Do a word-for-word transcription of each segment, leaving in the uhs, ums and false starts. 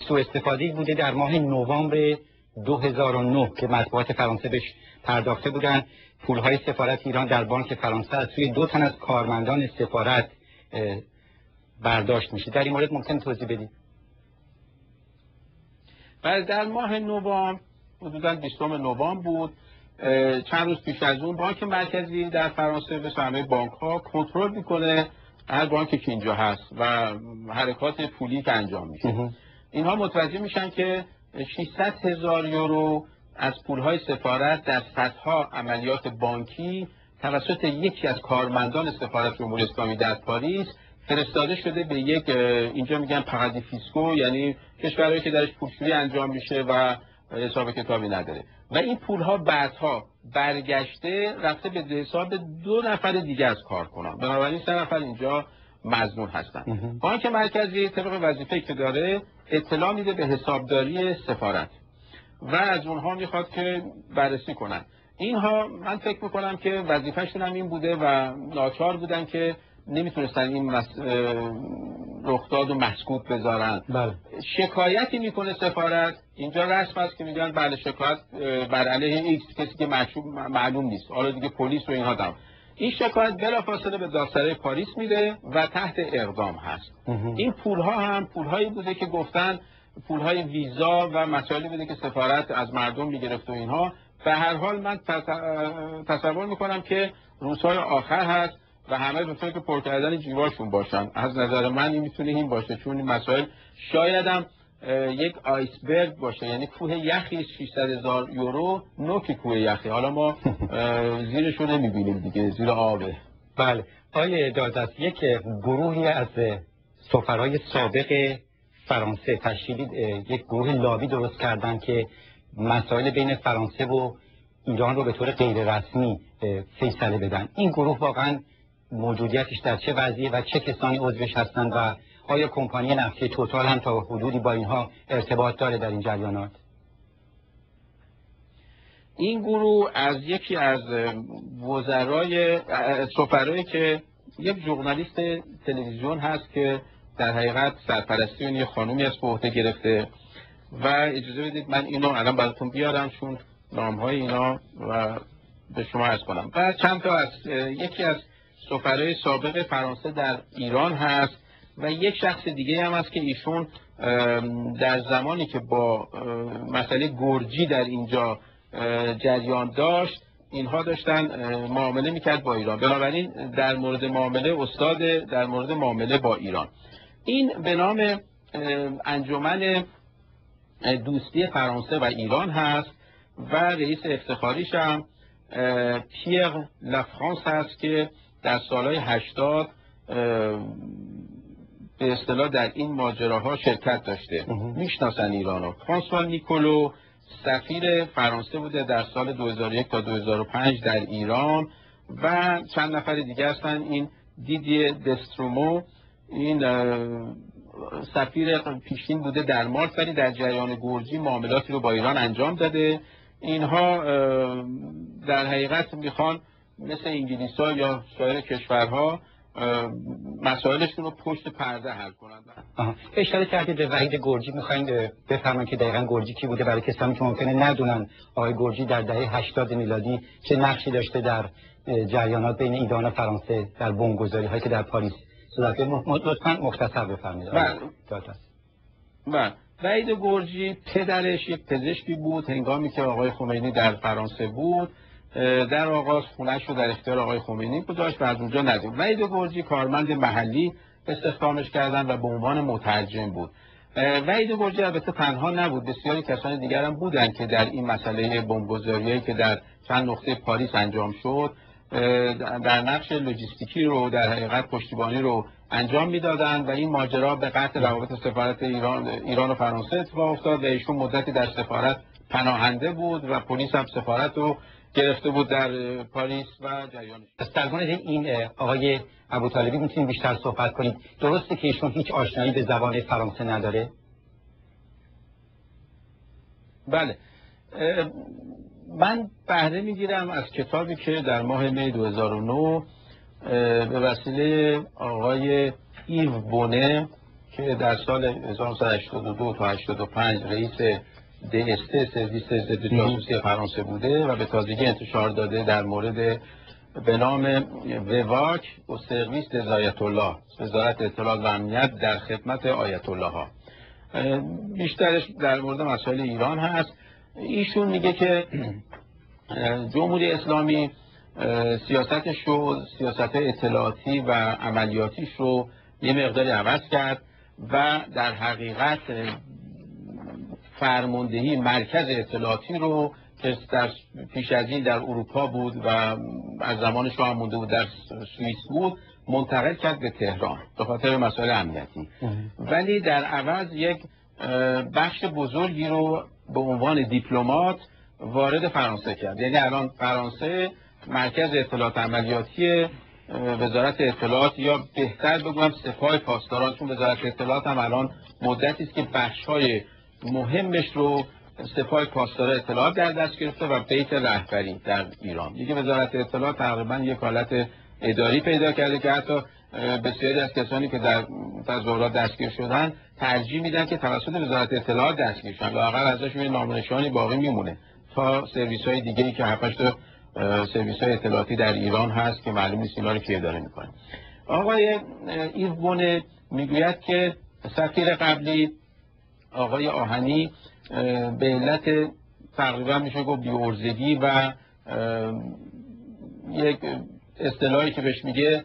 سوء استفاده بوده در ماه نوامبر دو هزار و نه که مطبوعات فرانسه بهش پرداخته بودن. پولهای سفارت ایران در بانک فرانسه از سوی دو تن از کارمندان سفارت برداشت میشه. در این مورد ممکن توضیح بدید؟ بله، در ماه نوامبر حدوداً بیستم نوامبر بود. چند روز پیش از اون بانک مرکزی در فرانسه به همه بانک ها کنترل میکنه هر بانکی که اینجا هست و حرکات پولی که انجام میشه. اینها متوجه میشن که ششصد هزار یورو از پولهای سفارت در صدها عملیات بانکی توسط یکی از کارمندان سفارت جمهوری اسلامی در پاریس فرستاده شده به یک، اینجا میگن پارادیس فیسکو، یعنی کشورهایی که درش پولشویی انجام میشه و حساب کتابی نداره. و این پولها بعدها برگشته رفته به حساب دو نفر دیگه از کارکنان. بنابراین سه نفر اینجا مظنون هستن. بانک مرکزی طبق وظیفه‌ای که داره اطلاع میده به حسابداری سفارت و از اونها میخواد که بررسی کنن. اینها من فکر میکنم که وظیفه‌شون هم این بوده و ناچار بودن که نمیتونستن این مس... رخداد و مسکوت بذارن. بله. شکایتی میکنه سفارت، اینجا رسم است که میگن بله شکایت بر علیه ایکس کسی که معلوم نیست، حالا دیگه پلیس و اینها دارن. این شکایت بلافاصله به دادسرای پاریس میره و تحت اقدام هست. این پولها هم پولهایی بوده که گفتن پولهای ویزا و مسائلی بوده که سفارت از مردم میگرفت و اینها. به هر حال من تصور میکنم که روزهای آخر هست و همه به فکر پر کردن جیباشون باشن. از نظر من این میتونه این باشه، چون این مسائل شاید هم یک آیسبرگ باشه، یعنی کوه یخی ششصد هزار یورو، نوک کوه یخی. حالا ما زیرش رو نمیبینیم دیگه، زیر آبه. بله. آقای دادست، یک گروهی از سفرای سابق فرانسه تشکیل یک گروه لابی درست کردن که مسائل بین فرانسه و ایران رو به طور غیر رسمی فیصله بدن. این گروه واقعا موجودیتش در چه وضعیه و چه کسانی عضوش هستند و آیا کمپانی نفتی توتال هم تا حدودی با اینها ارتباط داره در این جریانات؟ این گروه از یکی از وزرای سفرایی که یک ژورنالیست تلویزیون هست که در حقیقت سرپرستی اون یه خانومی از به عهده گرفته و اجازه بدید من اینو الان براتون بیارم چون نام‌های اینا و به شما عرض کنم. و چند تا از یکی از سفرای سابق فرانسه در ایران هست و یک شخص دیگه هم هست که ایشون در زمانی که با مسئله گرجی در اینجا جریان داشت اینها داشتن معامله میکرد با ایران. بنابراین در مورد معامله استاد در مورد معامله با ایران. این به نام انجمن دوستی فرانسه و ایران هست و رئیس افتخاریش هم پیر لافرانس هست که در سالهای هشتاد به اصطلاح در این ماجراها شرکت داشته. میشناسن ایرانو. فرانسوا نیکولو سفیر فرانسه بوده در سال دو هزار و یک تا دو هزار و پنج در ایران و چند نفر دیگه هستن. این دیدیه دسترومو، این سفیر پیشین بوده در مارس ولی در جریان گرجی معاملاتی رو با ایران انجام داده. اینها در حقیقت میخوان مثل انگلیس‌ها یا سایر کشورها مسائلشون رو پشت پرده حل کنند. اشاره کردید به وحید گرجی، میخواین بفرمایید که دقیقاً گرجی کی بوده برای کسانی که ممکنه ندونن آقای گرجی در دهه هشتاد میلادی چه نقشی داشته در جریانات بین ایران و فرانسه در بمبگذاری هایی که در پاریس صورت گرفت. لطفاً مختصر بفرمایید. بله. بله. وحید گرجی پدرش یک پزشکی بود هنگامی که آقای خمینی در فرانسه بود. در آغاز خونه‌اش رو در اختیار آقای خمینی گذاشت و از اونجا ندید. وحید گرجی کارمند محلی استخدامش کردن و به عنوان مترجم بود. وحید گرجی البته تنها نبود، بسیاری کسان دیگر هم بودند که در این مسئله بمبگذاری‌ای که در چند نقطه پاریس انجام شد در نقش لوجستیکی رو در حقیقت پشتیبانی رو انجام میدادند و این ماجرا به قطع روابط سفارت ایران ایران و فرانسه اتفاق افتاد و ایشون مدتی در سفارت پناهنده بود و پلیس هم سفارت رو گرفته بود در پاریس و جریانش. از درباره این آقای ابوطالبی میتونید بیشتر صحبت کنید؟ درسته که ایشون هیچ آشنایی به زبان فرانسه نداره؟ بله. من بهره میگیرم از کتابی که در ماه می دو هزار و نه به وسیله آقای ایو بونه که در سال هزار و نهصد و هشتاد و دو تا هشتاد و پنج رئیس دست سرویس ضد جاسوسی فرانسه بوده و به تازگی انتشار داده در مورد به نام وواک و سرویس دز آیت الله، وزارت اطلاعات و امنیت در خدمت آیت الله ها. بیشترش در مورد مسائل ایران هست. ایشون میگه که جمهوری اسلامی سیاستش رو، سیاست اطلاعاتی و عملیاتیش رو یه مقداری عوض کرد و در حقیقت فرماندهی مرکز اطلاعاتی رو که در پیش از این در اروپا بود و از زمان شاه مونده بود در سوئیس بود منتقل کرد به تهران به خاطر مسائل امنیتی. ولی در عوض یک بخش بزرگی رو به عنوان دیپلمات وارد فرانسه کرد. یعنی الان فرانسه مرکز اطلاعات عملیاتی وزارت اطلاعات، یا بهتر بگویم سپاه پاسداران، چون وزارت اطلاعات هم الان مدتی است که بخش‌های مهمش رو سپاه پاسدار اطلاعات در دست گرفته و بیت رهبری در ایران. دیگه وزارت اطلاعات تقریبا یک حالت اداری پیدا کرده که حتی بسیاری از کسانی که در تظاهرات دستگیر شدن ترجیح میدن که توسط وزارت اطلاعات دستگیر شن، لااقل ازشون یه نام و نشانی باقی میمونه تا سرویس‌های دیگه‌ای که هفت هشت سرویس‌های اطلاعاتی در ایران هست که معلوم نیست اینا رو کی اداره میکنه. آقای ایو بونه میگوید که سفیر قبلی آقای آهنی به علت تقریبا میشه گفت بی‌عرضگی و یک اصطلاحی که بهش میگه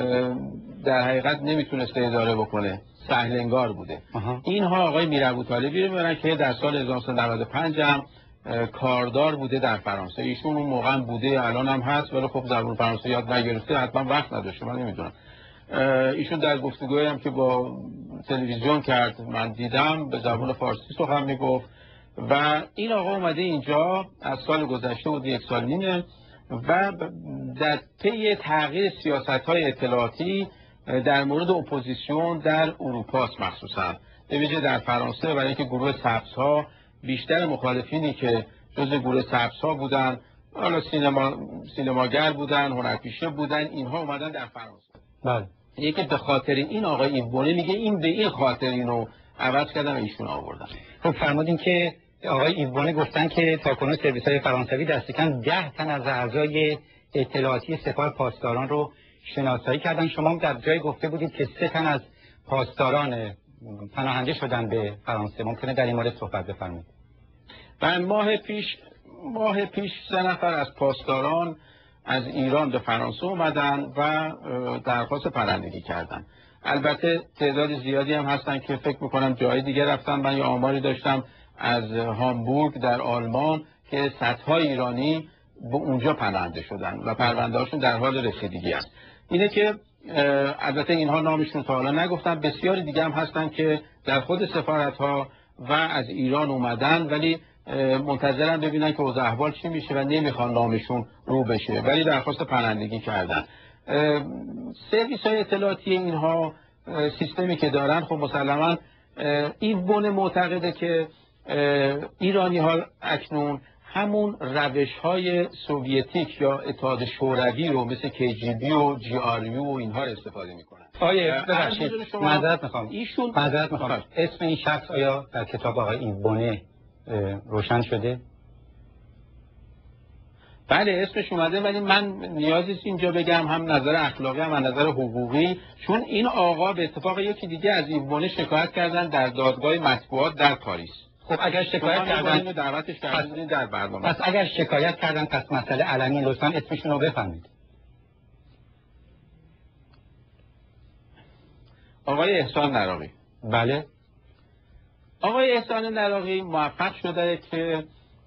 در حقیقت نمیتونسته اداره بکنه، سهلنگار بوده. آها. اینها آقای میرابوطالبی رو میبرن که در سال هزار و نهصد و نود و پنج هم کاردار بوده در فرانسه. ایشون اون موقع هم بوده، الان هم هست، ولی خب زبان فرانسه یاد نگرفته، حتما وقت نداشته، من نمیدونم. ایشون در گفتگوهایی هم که با تلویزیون کرد من دیدم به زبان فارسی سخن میگفت و این آقا اومده اینجا از سال گذشته بود، یک سال نیمه، و در طی تغییر سیاست‌های اطلاعاتی در مورد اپوزیسیون در اروپا مخصوصا به ویژه در فرانسه، برای اینکه گروه سبزها بیشتر مخالفینی که جزء گروه سبزها بودن، حالا سینما سینماگر بودن، هنرپیشه بودن، اینها اومدن در فرانسه. بله. یکی به خاطر این آقای ایو بونه میگه این به این خاطر اینو عوض کردن و ایشون آوردن. خب فرمودین که آقای ایو بونه گفتن که تاکنون سرویس‌های فرانسوی دست کم ده تن از اعضای اطلاعاتی سپاه پاسداران رو شناسایی کردن. شما هم در جای گفته بودید که سه تن از پاسداران پناهنده شدن به فرانسه. ممکنه در این مورد صحبت بفرمایید؟ من ماه پیش ماه پیش سه نفر از پاسداران از ایران به فرانسه اومدن و درخواست پناهندگی کردن. البته تعداد زیادی هم هستن که فکر میکنم جای دیگه رفتن. من یه آماری داشتم از هامبورگ در آلمان که صدها ایرانی به اونجا پناهنده شدن و پرونده‌هاشون در حال رسیدگی است. اینه که البته اینها نامشون تا حالا نگفتن. بسیاری دیگه هم هستن که در خود سفارت‌ها و از ایران اومدن ولی منتظرن ببینن که اوضاع احوال چی میشه و نمیخوان نامشون رو بشه، ولی درخواست پناهندگی کردن. سرویس‌های اطلاعاتی اینها سیستمی که دارن، خب مسلماً ایو بونه معتقده که ایرانی ها اکنون همون روش های سوویتیک یا اتحاد شوروی رو مثل کی جی بی و جی آر یو و اینها استفاده میکنن. آیه ببخشید معذرت میخوام ایشون معذرت میخوام اسم این شخص آیا در کتاب آقای ایو بونه روشن شده؟ بله اسمش اومده، ولی من نیازی است اینجا بگم هم نظر اخلاقی هم نظر حقوقی، چون این آقا به اتفاق یکی دیگه از ایو بونه شکایت کردن در دادگاه مطبوعات در پاریس. خب اگر شکایت کردن دعوتش کردن در برنامه. پس اگر شکایت کردن پس مسئله علنی، لطفاً اسمشون رو بفرمایید. آقای احسان نراقی. بله. آقای احسان نراقی موفق شده که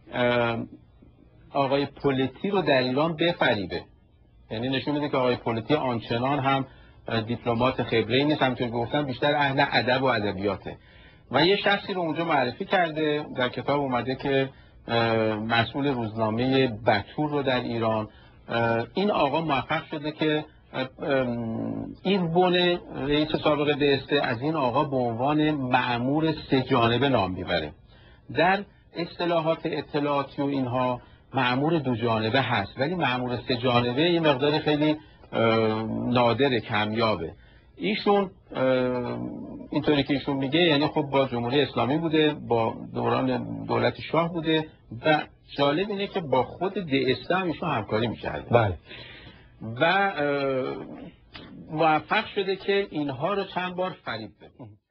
آقای پولتی رو در ایران بفریبه. یعنی نشون میده که آقای پولتی آنچنان هم دیپلمات خبره‌ای نیست، همونطور که گفتم بیشتر اهل ادب و ادبیاته. و یه شخصی رو اونجا معرفی کرده، در کتاب اومده که مسئول روزنامه بتور رو در ایران. این آقا موفق شده که ایو بونه رئیس سابق دست از این آقا به عنوان مأمور سه جانبه نام میبره. در اصطلاحات اطلاعاتی و اینها مأمور دو جانبه هست، ولی مأمور سه جانبه یه مقدار خیلی نادر، کمیابه. ایشون اینطوری که ایشون میگه یعنی خب با جمهوری اسلامی بوده، با دوران دولت شاه بوده و جالب اینه که با خود دئسته هم ایشون همکاری میکرده. بله. و موفق شده که اینها رو چند بار فریب بده.